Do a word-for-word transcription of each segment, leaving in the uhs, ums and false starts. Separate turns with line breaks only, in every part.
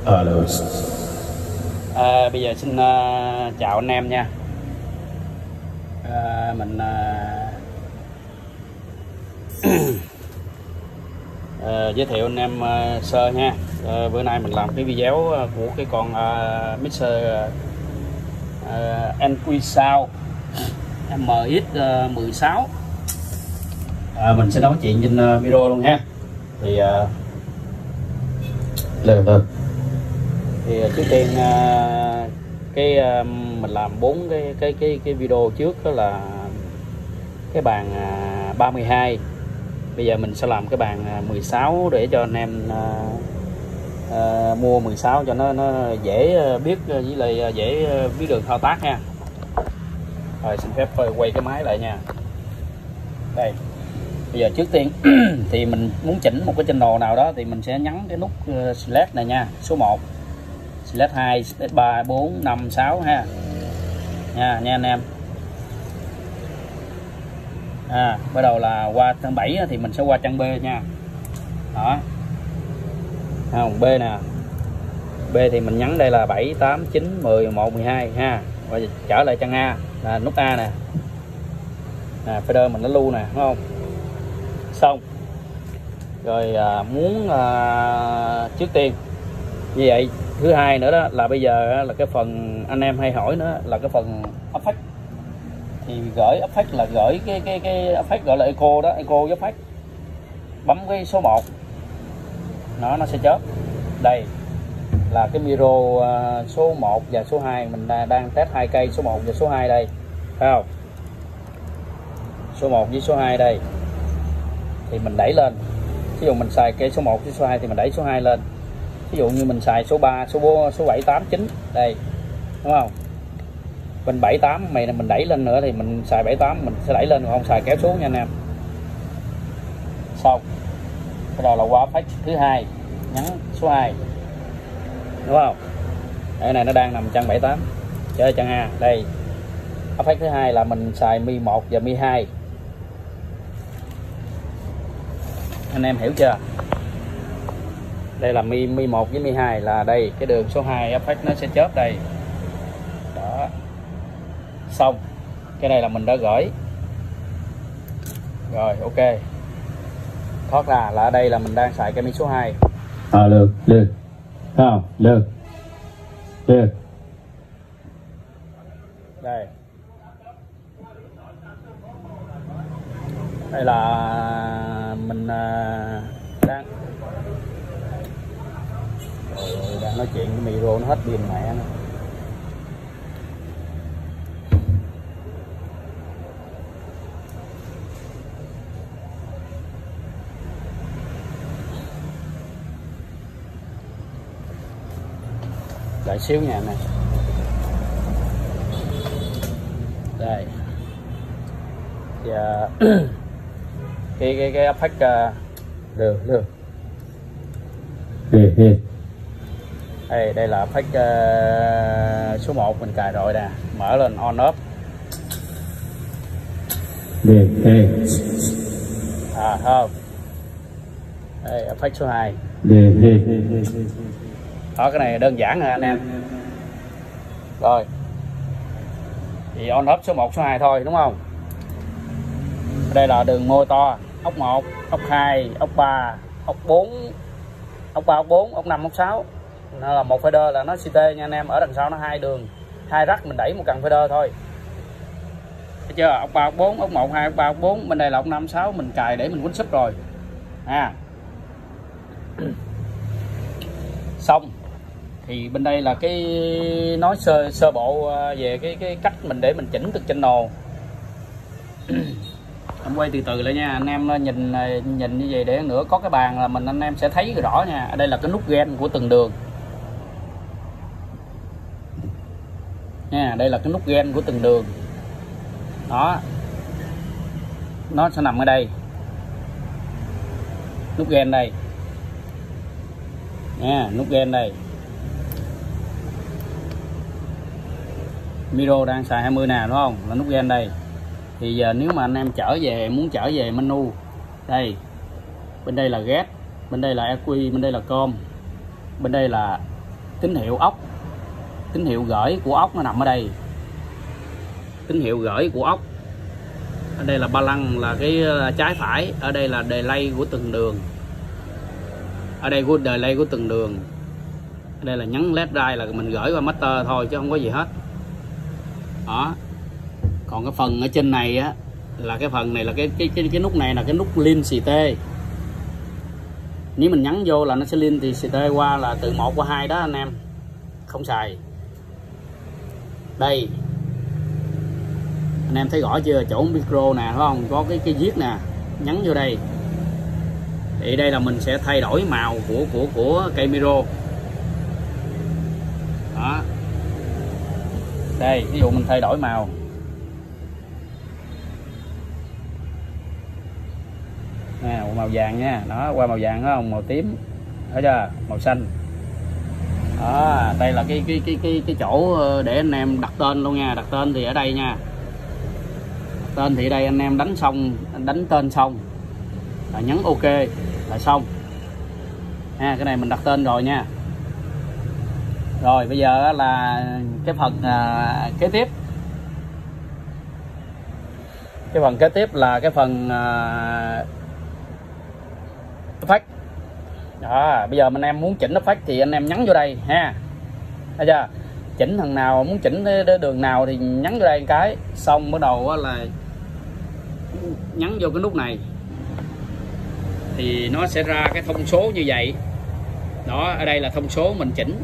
Alo.
À, bây giờ xin uh, chào anh em nha. À, mình uh, uh, giới thiệu anh em uh, sơ nha. Uh, bữa nay mình làm cái video uh, của cái con uh, mixer uh, Enquisao M X mười sáu. À, mình sẽ nói chuyện trên uh, video luôn ha. Thì uh,
Được được.
thì trước tiên uh, cái uh, mình làm bốn cái cái cái cái video trước đó là cái bàn uh, ba mươi hai. Bây giờ mình sẽ làm cái bàn uh, mười sáu để cho anh em uh, uh, mua mười sáu cho nó nó dễ biết với lại dễ biết đường thao tác ha. Rồi xin phép quay cái máy lại nha. Đây. Bây giờ trước tiên thì mình muốn chỉnh một cái channel nào đó thì mình sẽ nhấn cái nút uh, select này nha, số một, select hai, select ba, bốn, năm, sáu ha. Nha nha anh em. À, bắt đầu là qua trang bảy thì mình sẽ qua trang B nha. Đó. Không, B nè. B thì mình nhấn đây là bảy, tám, chín, mười, mười một, mười hai ha. Rồi trở lại trang A là nút A nè. Nè, fader mình nó lưu nè, đúng không? Xong. Rồi à, muốn à, trước tiên như vậy, thứ hai nữa đó là bây giờ là cái phần anh em hay hỏi nữa là cái phần effect. Thì gửi effect là gửi cái cái cái effect gọi là echo đó, echo với effect. Bấm cái số một. Nó nó sẽ chớp. Đây là cái micro uh, số một và số hai, mình đang test hai cây số một và số hai đây. Thấy không? Số một với số hai đây. Thì mình đẩy lên. Ví dụ mình xài cây số một với số hai thì mình đẩy số hai lên. Ví dụ như mình xài số ba, số bốn, số bảy, tám, chín đây. Đúng không? Bên bảy, tám mày mình đẩy lên nữa thì mình xài bảy, tám mình sẽ đẩy lên, còn không xài kéo xuống nha anh em. Xong. Cái đầu là qua effect thứ hai, nhấn số hai. Đúng không? Cái này nó đang nằm trang bảy, tám. Chơi trang A, đây. Effect thứ hai là mình xài mi một và mi hai. Anh em hiểu chưa? Đây là mi mi một với mi hai là đây, cái đường số hai effect nó sẽ chớp đây. Đó. Xong. Cái này là mình đã gửi. Rồi, ok. Thoát ra là ở đây là mình đang xài cái mi số hai.
À, được, được. Không, được. Được.
Đây. Đây là mình đang Rồi, đang nói chuyện với micro nó hết pin mẹ nó. Đợi xíu nha này. Đây. Và cái cái cái effect uh,
Được, được. Được, được.
đây đây là effect uh, số một mình cài rồi nè, mở lên on off.
Được, được.
À không. Đây effect số hai.
Được, được, được.
Đó, cái này đơn giản rồi anh em. Rồi. Thì on off số một, số hai thôi đúng không? Đây là đường motor, ốc một, ốc hai, ốc ba, ốc bốn, ốc ba, ốc bốn, ốc năm, ốc sáu. Nó là một fader là nó xê tê nha anh em, ở đằng sau nó hai đường, hai rắc mình đẩy một cần fader thôi. Thấy chưa? Ốc ba, ốc bốn, ốc một, hai, ốc ba, ốc bốn, bên đây là ốc năm, sáu mình cài để mình quýnh sub rồi. À. Xong. Thì bên đây là cái nói sơ sơ bộ về cái cái cách mình để mình chỉnh được channel. Em quay từ từ lại nha, anh em nhìn nhìn như vậy để nữa có cái bàn là mình anh em sẽ thấy rõ nha. Ở đây là cái nút gain của từng đường. Nha, đây là cái nút gain của từng đường. Đó. Nó sẽ nằm ở đây. Nút gain đây. Nha, nút gain đây. Micro đang xài hai mươi nè đúng không? Là nút gain đây. Thì giờ nếu mà anh em trở về, muốn trở về menu đây, bên đây là get, bên đây là e quy, bên đây là com, bên đây là tín hiệu ốc, tín hiệu gửi của ốc nó nằm ở đây. Tín hiệu gửi của ốc ở đây là ba lăng là cái trái phải, ở đây là delay của từng đường, ở đây của delay của từng đường, ở đây là nhấn left right là mình gửi qua master thôi chứ không có gì hết. Đó. Còn cái phần ở trên này á là cái phần này là cái cái cái, cái nút này là cái nút link xì tê. Nếu mình nhấn vô là nó sẽ link thì xì tê qua là từ một qua hai đó anh em. Không xài. Đây. Anh em thấy rõ chưa? Chỗ micro nè, phải không? Có cái cái viết nè, nhấn vô đây. Thì đây là mình sẽ thay đổi màu của của của cây micro. Đó. Đây, ví dụ mình thay đổi màu. Nè, màu vàng nha, đó, qua màu vàng đó không, màu tím, thấy chưa? Màu xanh. Đó, đây là cái cái cái cái cái chỗ để anh em đặt tên luôn nha, đặt tên thì ở đây nha. Đặt tên thì ở đây anh em đánh xong, đánh tên xong là nhấn OK là xong. Ha, cái này mình đặt tên rồi nha. Rồi bây giờ là cái phần à, kế tiếp. Cái phần kế tiếp là cái phần à, effect. Đó, bây giờ mình em muốn chỉnh effect thì anh em nhấn vô đây ha. Thấy chưa? Chỉnh thằng nào muốn chỉnh cái đường nào thì nhấn vô đây một cái, xong bắt đầu là nhấn vô cái nút này thì nó sẽ ra cái thông số như vậy. Đó, ở đây là thông số mình chỉnh.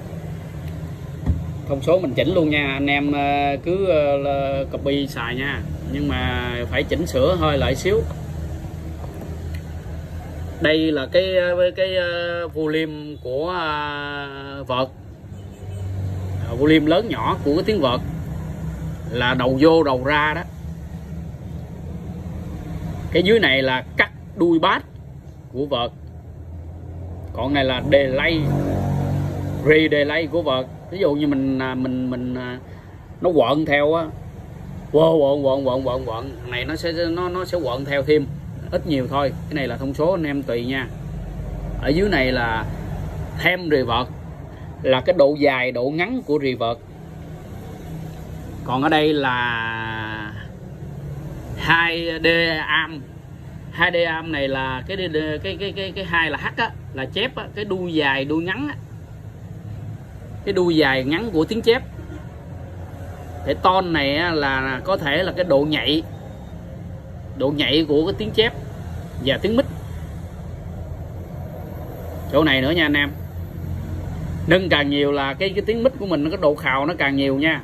Thông số mình chỉnh luôn nha, anh em cứ copy xài nha, nhưng mà phải chỉnh sửa hơi lại xíu. Đây là cái cái volume của vợt, volume lớn nhỏ của cái tiếng vợt là đầu vô đầu ra đó. Cái dưới này là cắt đuôi bass của vợt, còn này là delay, re-delay của vợt. Ví dụ như mình mình mình nó quợn theo á, quợn quợn quợn quợn quợn quợn này nó sẽ nó nó sẽ quợn theo thêm ít nhiều thôi. Cái này là thông số anh em tùy nha. Ở dưới này là thêm reverb, là cái độ dài độ ngắn của reverb. Còn ở đây là hai D arm. hai D arm này là cái cái cái cái cái hai là H á, là chép á, cái đuôi dài đuôi ngắn á. Cái đuôi dài ngắn của tiếng chép. Cái ton này á, là có thể là cái độ nhạy, độ nhạy của cái tiếng chép và tiếng mít. Chỗ này nữa nha anh em. Nâng càng nhiều là cái cái tiếng mít của mình nó có độ khào nó càng nhiều nha.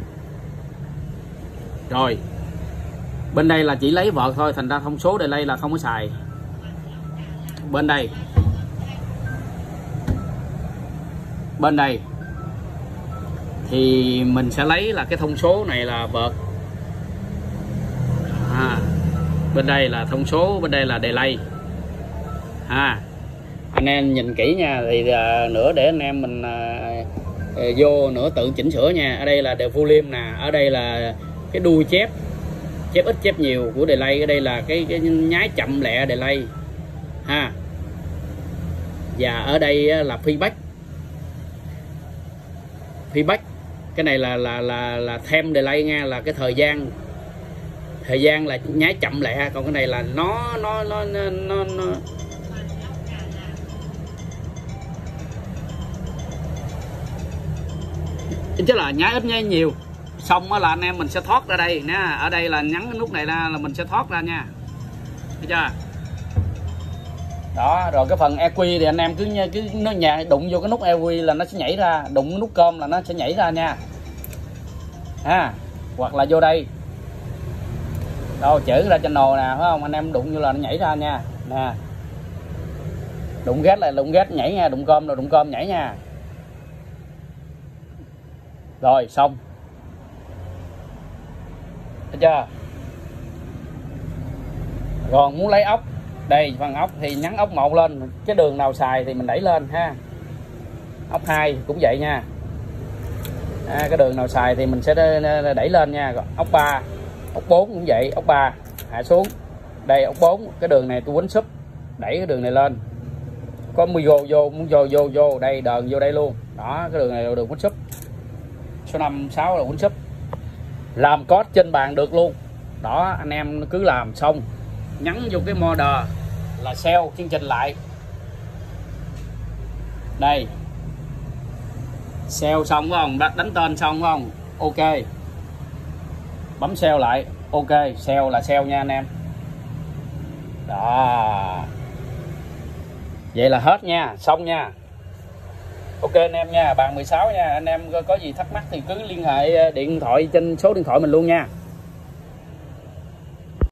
Rồi. Bên đây là chỉ lấy vợt thôi, thành ra thông số delay là không có xài. Bên đây. Bên đây thì mình sẽ lấy là cái thông số này là vợt. À, bên đây là thông số, bên đây là delay. À, anh em nhìn kỹ nha, thì à, nữa để anh em mình à, à, vô nữa tự chỉnh sửa nha. Ở đây là the volume nè, ở đây là cái đuôi chép, chép ít chép nhiều của delay. Ở đây là cái, cái nhái chậm lẹ delay ha. Và ở đây là feedback. Feedback cái này là là là là thêm delay nha, là cái thời gian thời gian là nhái chậm lẹ. Còn cái này là nó nó nó nó, nó, nó chứ là nhái ít nhái nhiều. Xong là anh em mình sẽ thoát ra đây nè. Ở đây là nhấn cái nút này ra là mình sẽ thoát ra nha. Thấy chưa? Đó, rồi cái phần e quy thì anh em cứ cứ nó nhà đụng vô cái nút e quy là nó sẽ nhảy ra, đụng nút com là nó sẽ nhảy ra nha. Ha, hoặc là vô đây. Đâu chữ ra channel nè, phải không? Anh em đụng vô là nó nhảy ra nha. Nè. Đụng ghét là đụng ghét nhảy nha, đụng com là đụng com nhảy nha. Rồi xong. Thấy chưa? Còn muốn lấy ốc, đây phần ốc thì nhấn ốc một lên, cái đường nào xài thì mình đẩy lên ha. Ốc hai cũng vậy nha. À, cái đường nào xài thì mình sẽ đẩy lên nha. Ốc ba, ốc bốn cũng vậy, ốc ba hạ xuống. Đây ốc bốn, cái đường này tôi quấn súp, đẩy cái đường này lên. có micro vô, muốn vô vô vô đây, đờn vô đây luôn. Đó, cái đường này là đường quýnh súp. Số năm sáu là quýnh súp. Làm code trên bàn được luôn. Đó, anh em cứ làm xong nhấn vô cái model là sell chương trình lại. Đây. Sell xong phải không? Đánh tên xong phải không? Ok. Bấm sell lại. Ok, sell là sell nha anh em. Đó. Vậy là hết nha, xong nha. Ok anh em nha, bàn mười sáu nha. Anh em có gì thắc mắc thì cứ liên hệ điện thoại trên số điện thoại mình luôn nha.